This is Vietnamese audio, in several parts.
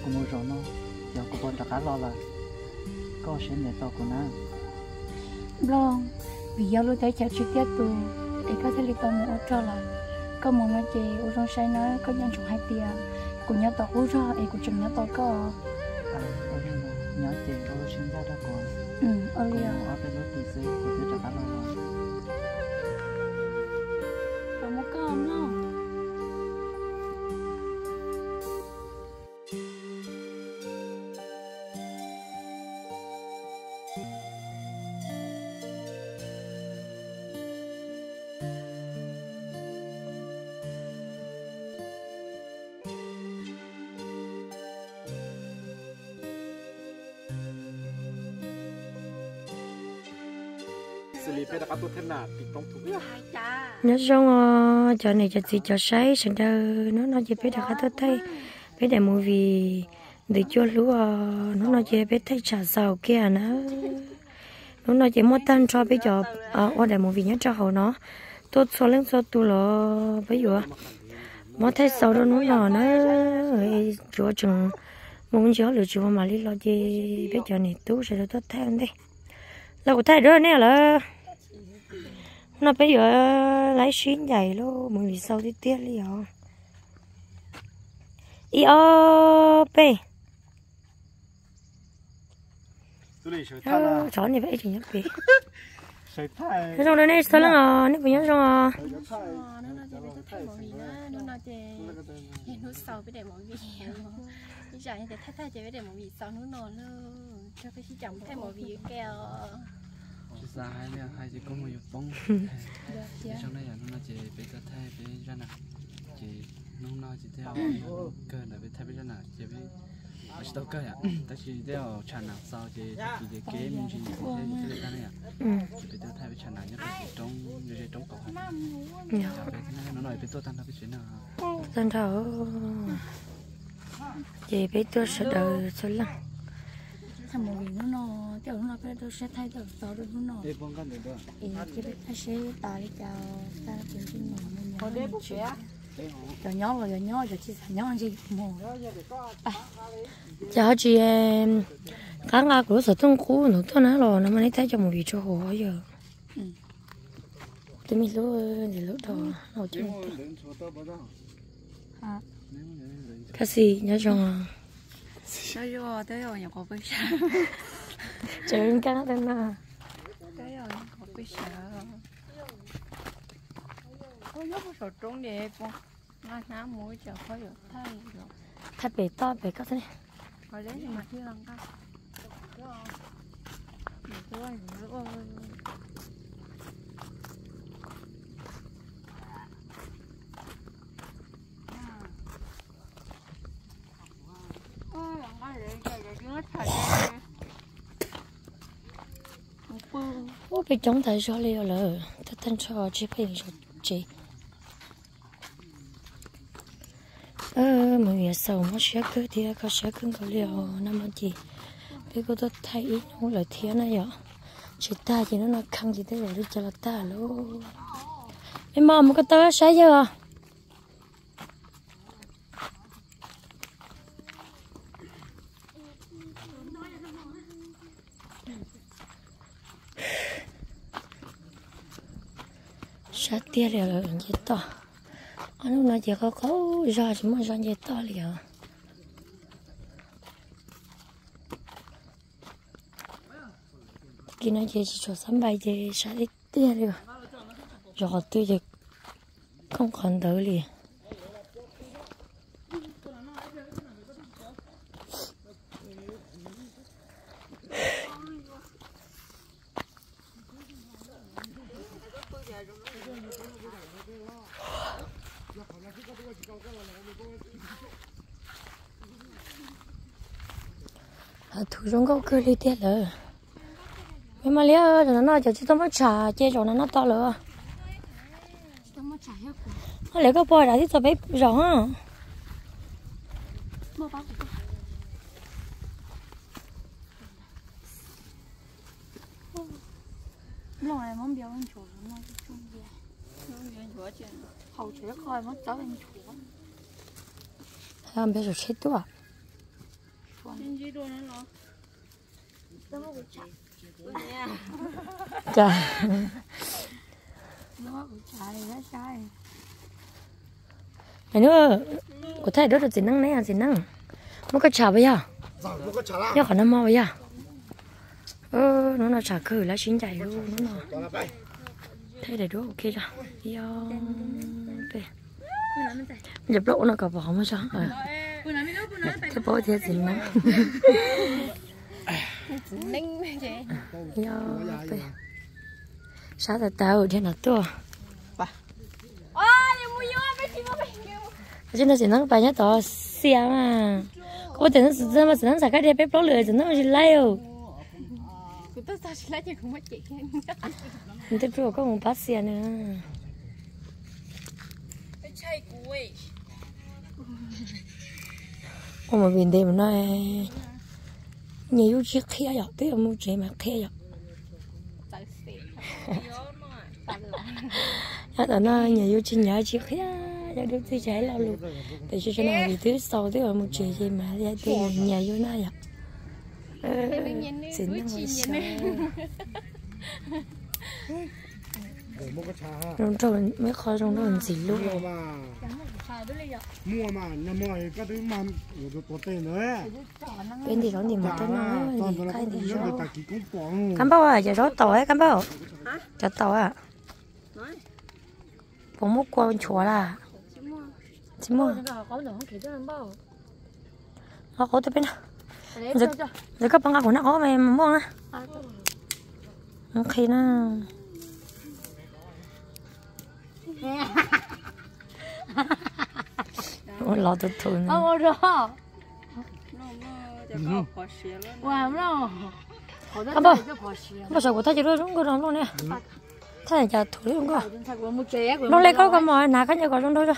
cũng mua rồi nó giờ cũng bỏ trả lo là có sẽ để tao của nó lo vì giờ lúc thấy chả trực tiếp tụ để có thể đi tàu mua cho là có một ngày chị ở trong say nó có nhân chủng hai tia cũng nhớ tàu hú cho em cũng chừng nhớ tàu có ở đây là nhớ chị tôi sinh ra đó còn ở liền ở bên đó thì sẽ của tôi trả lo là có một con nó nhớ xong cho này cho gì cho sấy sinh ra nó nói gì biết được hết thấy biết để mua vì để cho lúa nó nói gì biết thấy trà giàu kia nó nói gì mua tan cho bây giờ ở để mua vì nhớ cho hậu nó tốt số lên số tu lo bây giờ mua thấy giàu đó nó chúa chừng muốn chúa lựa chúa mà đi lo gì bây giờ này tú sẽ tốt thêm đi là của thay đó nè là nó bây giờ lấy xuyên dày luôn mình vì sao đi tiếc đi hả ý ơ bê chó này vậy chỉ nhớ bê cái trong đây này sao lắm à nó phải nhớ trong à nó sầu với để mọi việc bây giờ như thế thay chế với để mọi việc sau nó ngon luôn cho cái chồng thay mọi việc keo ra hai chị có một dụng bông trong đây nó chỉ bị cơ thay bị ra nè chị nó chỉ theo cơ là bị thay bị ra nè chị bị chỉ đâu cơ à ta chỉ theo chăn nào sau chị chỉ kế mình chỉ cái này à chị bị thay bị chăn nào nhất là trong như trong cầu nó nói bị tôi tan bị chuyện nào tan thở chị biết tôi sẽ đợi số lắm thằng một người nó kiểu nó phải tôi sẽ thay đổi tao được nó thì cái biết sẽ ta đi chào ta kiếm trên mình có đấy bút sẽ giờ nhớ giờ chỉ nhớ gì mồ chào chị em cá ngà của sở thông cũ nó tôi nói rồi nó mới thấy cho một vị cho hồ giờ tôi mình lúc đầu nó chưa cái gì nhớ trong nói vô tới rồi nhà có biết sợ chơi cá tên nào tới rồi có biết sợ có nhớ có sợ trốn đẹp không nó ná mũi chờ khó được thay rồi thay bể to bể có thế rồi đến thì mặt chưa lần đâu ô bị chống thấy cho liều là thật thân cho chị phải cho chị mọi người sầu nó sẽ cứ thì có sẽ cứ có liều năm anh chị bây cô tôi thấy ít nó lời thiệt này vậy chị ta thì nó khăng gì thế rồi đi cho là ta luôn em mò một cái tớ sáng chưa sát tia là gì to anh nói chỉ có ra chỉ mà ra gì to liền khi nói chỉ cho sắm bài thì sát tia rồi rồi tôi thì không còn đỡ liền thủ trong gốc cơ li tiệt rồi nhưng mà lia rồi nó chỉ tao mới trả chơi rồi nó to rồi nó lấy cái bò đã thì tao biết rõ lúc này món béo ăn chuột nó chung về hậu chuột coi món chó ăn chuột không biết rồi chết tôi à Chà. Mày nữa, có thể đốt được gì năng này à gì năng. Một cái chả bây giờ. Nhớ khỏi năm mò bây giờ. Nó chả cử lá chín chảy luôn nó. Thế để đốt ok chưa? Yo. Nhập lộ nó cả bỏ mà sao? Thế bố thế gì năng. Yo. Sao ta tao trên nó to. Trên nó chỉ năng bài nhá to xia mà. Có thể nó chỉ năng xài cái đẹp bếp lót lười chỉ năng chỉ lấy đâu. Mình thấy có một bát xia nữa. Ôi mà bên đây mà nói nhiều chiếc khía dọc tới mua chuyện mà khía dọc. Đó nó nhiều chiếc nhỏ chiếc khía cho được thì trái lao luôn. Để cho nó thì thứ sau tới một chuyện gì mà ra tới nhà vô nó dọc. Xin nó ngồi sao. Rong trâu mấy kho rong nó gì luôn. Mua mà nhà mọi cái thứ mà có tiền nữa. Bên thì rong thì một cái nó thì cái thì rong. Cám bao à, giờ rong tỏi á cám bao. Chặt tỏi à. Bố mua qua bên chùa là. Chỉ mua. Nó có tới bên nào. Giờ các bạn của nó có mày mua á. Khi nó ôi lọt từ từ nữa. Ôi rồi. Cảm ơn. Bây giờ của ta chỉ đôi đúng cái đó luôn nè. Thế là chả thổi luôn cơ. Nó lấy có mà nã cái nhà có trong đó cho.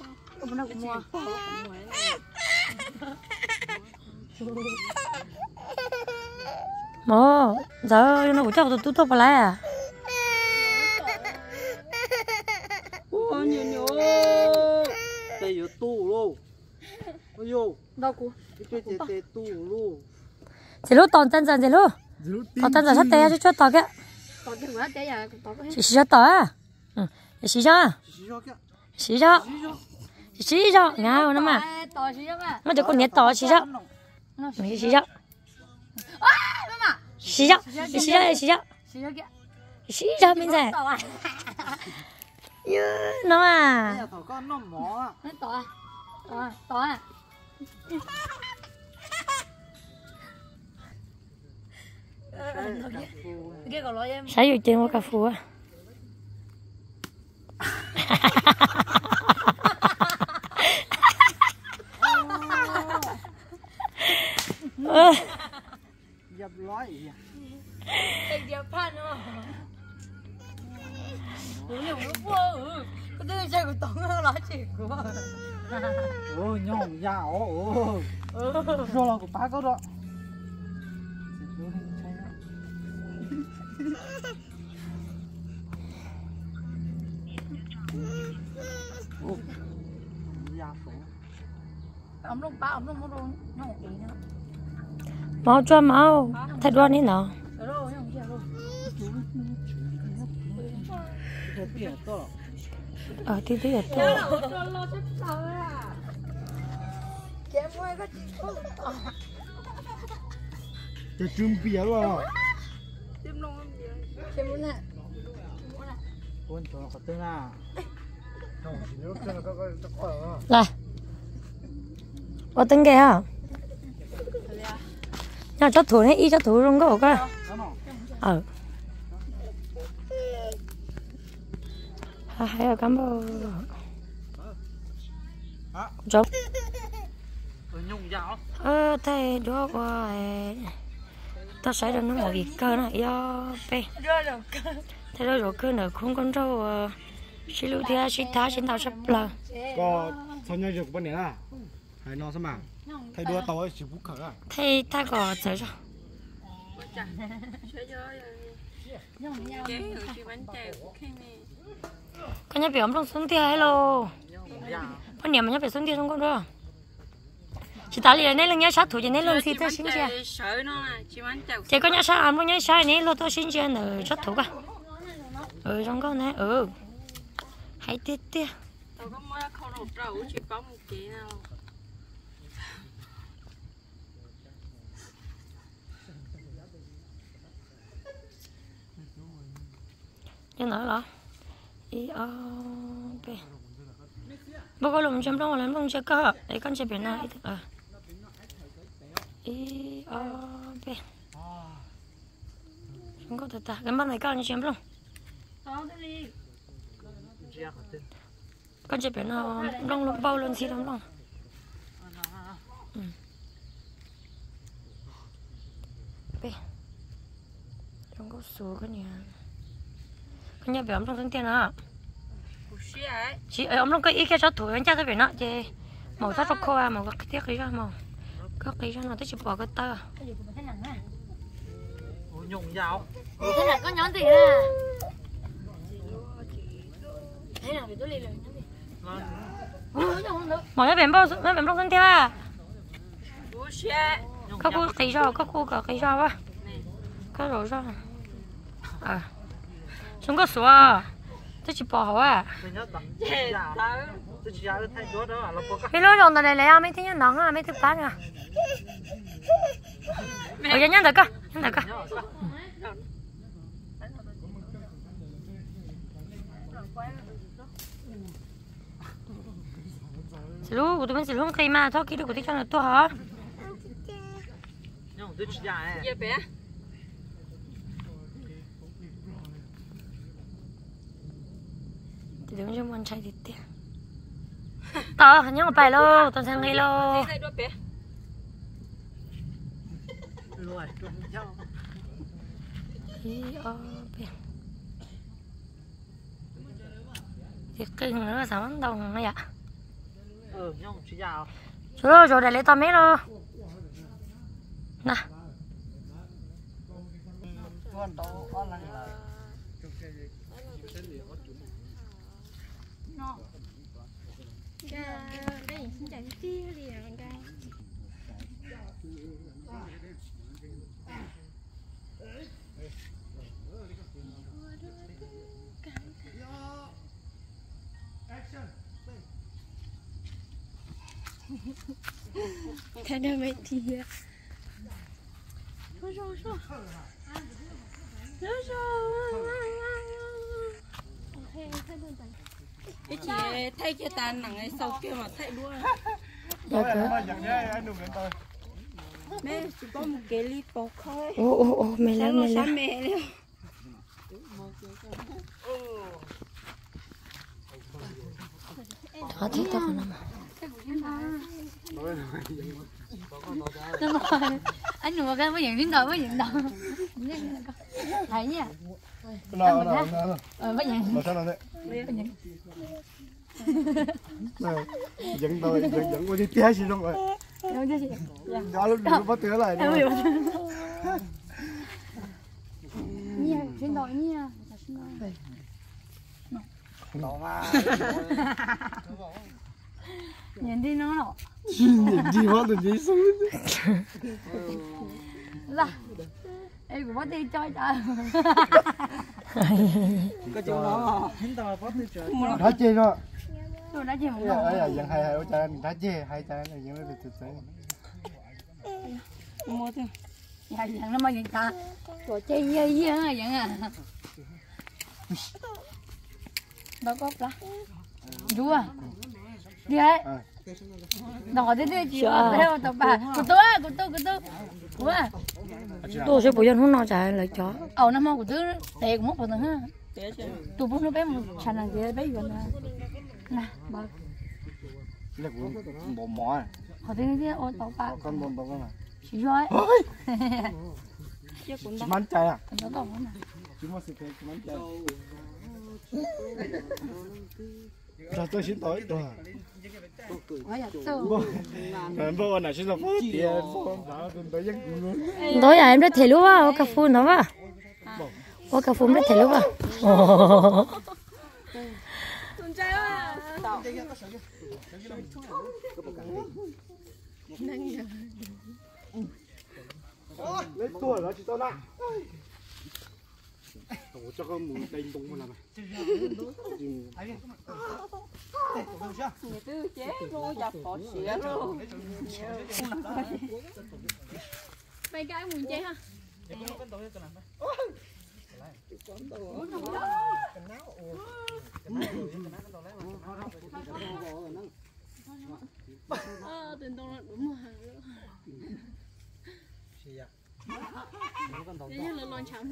Mồ, giờ nó của cháu tụi tôi phải à. Ôi nhiều đây ở tủ luôn. Ôi đâu cô? cái tủ luôn. Chỉ lúc toàn chân dần chỉ lúc. Toàn chân dần sắp té cho tao kia. Chỉ cho tao à? Chỉ cho. Chỉ cho. Chỉ cho, ngao nó mà. Nó chỉ có nhét tao chỉ cho. Chỉ cho. Chỉ cho. Chỉ cho. Chỉ cho. Chỉ cho mình dạy. Nó à. Con nó mỏ. Nó tỏ à. Tỏ à. Sao vô chơi mua cà phê à? Dập lói. Dập phan nữa. Nhiều nó quá. Cái đứa chơi của tổng nó nói chuyện của. Ôi nhông dạo. Rồi là của ba câu đó. Ông lúc ba ông lúc mua luôn nó một tí nữa. Mau cho mau, thay đoan đi nào. Tí tí ở to. Cái chum bia luôn. Ôi trời có tương à. Này. Có tương kìa hả? Nhà cho thử này, y cho thử luôn có coi. Hay là cám ơn. Chồng. Thầy đứa qua tao sẽ được nó một việc cơ này do pe. Thế đó rồi cơ nữa không con trâu xí lưu thia xí thá xí tao sắp là. Có sao nhau được bên này à? Hay nó sao mà? Thầy đua tao chỉ bút khởi à? Thầy ta có chơi cho. Con nhớ biểu ông trong xuống thia hello. Con nhớ mà nhớ phải xuống thia trong con đó. chỉ ta liền này là nhớ sát thủ chỉ này luôn thì tôi xin chưa chỉ có nhớ sát ăn nhớ sát này luôn tôi xin chưa nữa sát thủ cả trong con này hay tiếc tiếc tao có mới không đầu trâu chỉ có một kỹ nào như nói là bố có lồng chấm đông làm đông chưa có để con chơi biển này không có thật ta cái mắt này con chấm đông con chơi biển nào đông bao luôn xí đông đông không có số cái nhà con nhà biển trong thân tiền à chị ông nó có ý cái sát thủ anh cha cái biển nọ chị màu sắc khô à màu cái tiếc cái ra màu có cái ra nó tới chụp bỏ cái tơ nhung dao thế là có nhón gì à thế nào thì tôi liền màu cái biển bao cái biển trong thân tiền à các cô cái ra các cô cả cái ra quá cái rồi ra không có số à tôi chỉ bỏ à cái lối rồng này lấy mấy thứ nhá nóng à mấy thứ bán à ở nhà nhá được cơ xử lý của tụi mình xử lý cây mà thôi kỹ được của tí cho nó to hả thì đứng trong con trai thì tiếc tao hẳn nhau bài lô tao sang ngay lô thì kinh nữa sao bắn đồng này ạ rồi để lấy tao mấy lô nè thế đâu mấy thì cái chị thay cái tàn nặng ấy sau kia mà thay đua mẹ chỉ có một cái ly bột thôi mẹ lấy mẹ luôn có thích tao không đúng rồi anh đừng có cái với những đầu thấy nha với những dẫn tôi dẫn qua đi té gì luôn rồi đó lúc đó bắt té lại nha xin lỗi nha nhìn đi nó nọ nhìn đi hóa từ gì xuống ra em cũng bắt đi chơi trời cái chỗ đó đã chơi rồi tôi đã chơi một lần ấy dẫn hai ô cha đã chơi hai cha này dẫn nó từ từ mua thôi dạ dẫn nó mới dẫn ta của chơi dây dẫn à đâu có lá đua đi ấy đỏ thế thế chị theo tàu bà của tôi tôi sẽ bổ sung không nói trái lại chó nó mau của tôi để cũng mất một tầng ha tôi bố nó bé một chăn là gì bé gần nè bà là bộ mỏ họ thế thế ô tàu bà con bồn bồn này chị rồi chị mắn chạy à nó tàu mà chị mua xịt chị mắn chạy cho tôi xin tối rồi bố này xin lỗi tiền tối à em rất thể lúc á cà phun nó á cà phun rất thể lúc á lấy tuổi đó chị tao nè tổ cho con mù đánh tung mà làm người tư chế luôn dập bỏ xỉa luôn mấy cái muốn chế ha tình tôi là đúng rồi thế như là lon cháo mò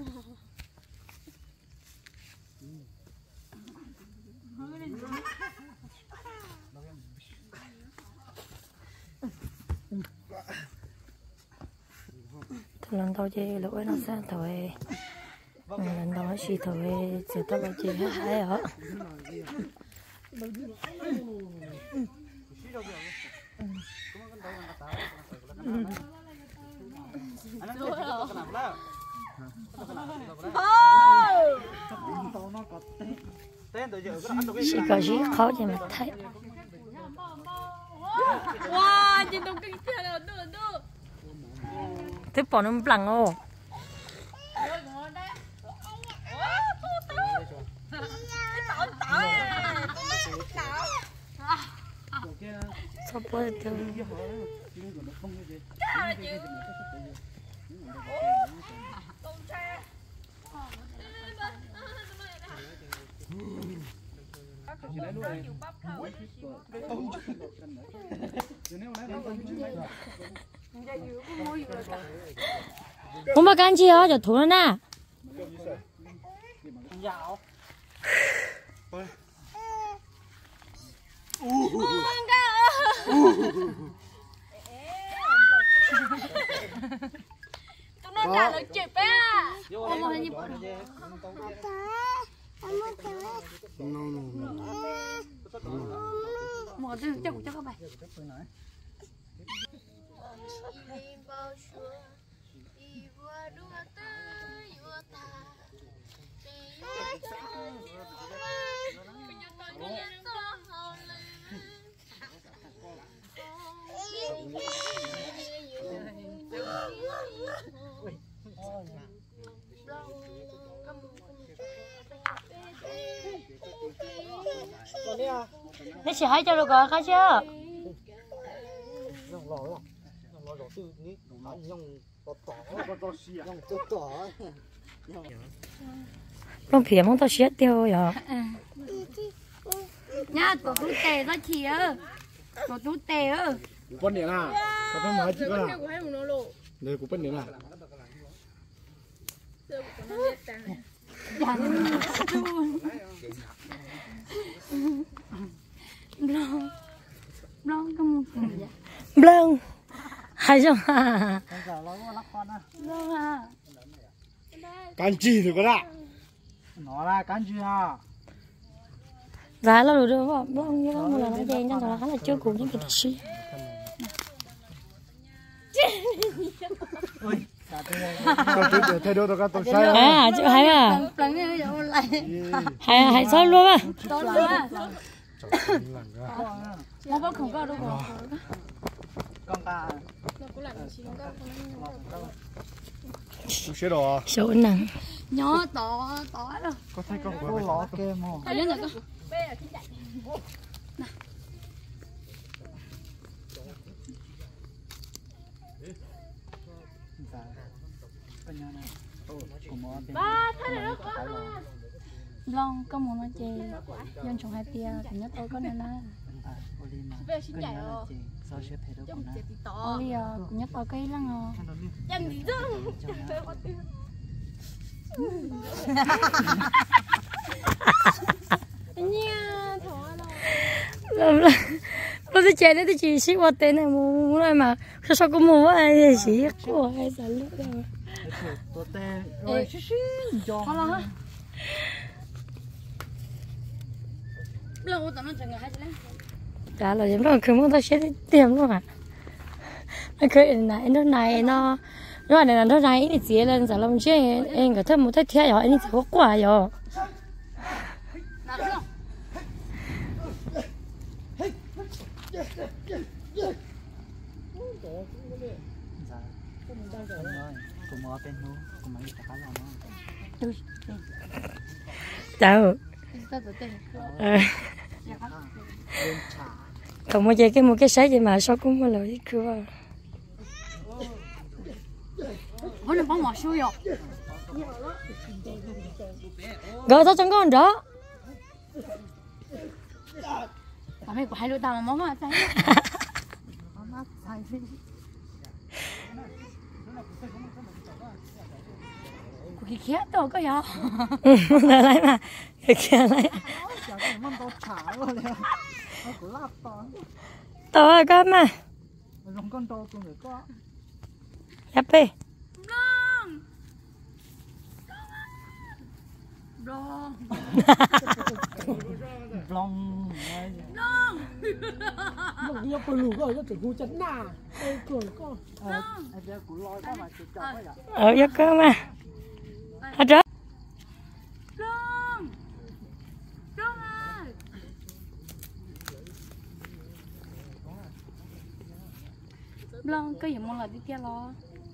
lần đầu chơi lỗi nó sang thôi lần đầu chỉ thôi sẽ tao bao chơi hay ở chỉ có gì khó thì mà thấy wow chị tôi kinh thiên là được thế bỏ nó lằng ô sao bữa từ không mà can chi hả? Giờ thua nè. nó trả lời chụp á một từ cho các bạn Nó sẽ hay cho được rồi khai chưa? Long phía mong tao xét tiêu rồi. nha tổ tú tè ra chìa tổ tú tè ơ con này là có phải nói chị có là đây của bên này là Blong cái mồm Blong hay không à? Blong à can chi rồi có đã nó là can chi à Giá là được rồi, Blong như một lần nó dành cho nó khá là chưa cùng những cái gì. thay đổi được cái sai À, chịu hay à? Hay sao luôn à? Nó vẫn không có đâu rồi. xe đồ Số nặng. Nhỏ tỏ đâu. có thấy con có lọ kem không Thấy nhá con. ba thấy được có Long có một nó chê dân trồng hai tia thì nhất tôi có nên là về xin chạy rồi Oli nhất tôi cái lăng ngò chân gì chứ nha thỏ Nó sẽ chạy đến thì chỉ xíu qua tên này mua này mà sao có mua ai gì của ai sao lướt rồi. Lâu tao nó chẳng ngờ hai chứ Trả lời giống nó cứ muốn tao sẽ tiền luôn à. Nó cứ này nó là nó này thì chỉ lên giờ làm chơi em có thêm một cái theo rồi anh chỉ có quả rồi. Chào. Còn mua chơi cái mua cái sấy gì mà sao cũng mua lời cứ vẫn là bóng mỏ xui rồi gỡ tao chẳng có con đó mà mày của hai đứa tao là món mà sao của cái khét đâu có gì là lấy mà cái kia lấy to cái mà nhấp đi ở giấc cơ mà hết rồi Long cái gì mong là đi kia lo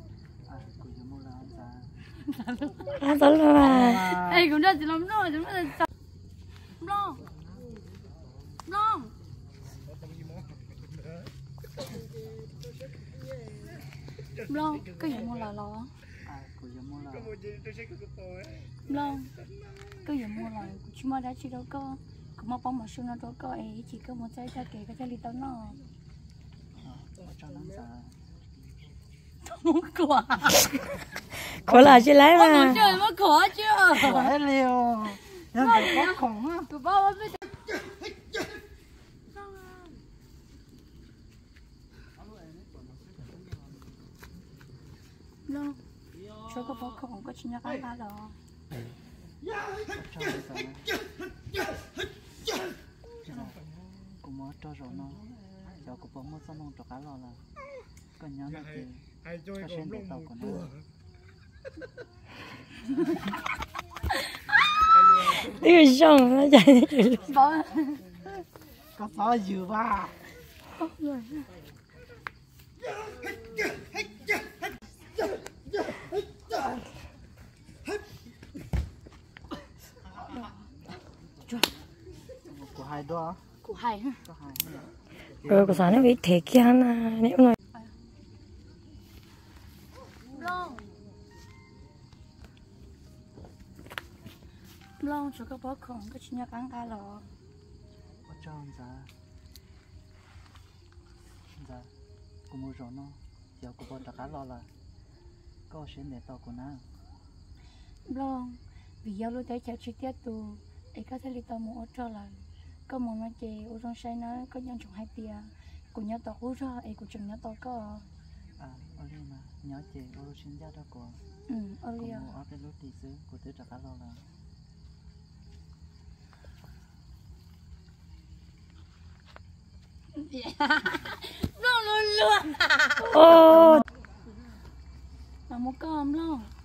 tao luôn mà ê cũng ra chỉ làm rồi chúng ta Long Long Long cái gì mong là lo Long cái gì mong là chúng ta đã chỉ đâu có cũng mà bóng mà xương nó đâu có ấy chỉ có một trái ra kể cái trái li tao nó muốn quả của là chỉ lấy muốn mà chơi muốn quả chưa Quả liều. Nó có khổng á. tụi bao biết Long cho có bao không có chuyện gì cả đó cũng mới cho rồi nó cho cũng bóng mới xong non cho cá lò là còn nhớ là thì cho xem để tàu của nó đi xong nó chạy Có phó dừa ba. của hai đứa của hai ha có hai rồi có sáng nó bị thế kia na nếu nói Long Long cho có bao không có chuyện gì cả đó có cho dạ cũng mua rồi nó giờ cũng bỏ cá lò là có xem để tàu của nó Long vì giao lưu tới chào chi tiết tu để có thể đi tàu một cho là có một nó chè ở trong say nó có nhân trồng hai tia cũng nhớ tàu hú ra ấy cũng chừng nhớ tàu có à ở đây mà nhớ chị ở sinh ra đó của ở đây cũng ở cái lúc tỷ xứ của tôi trả cá lò là Long luôn luôn ô là một con Long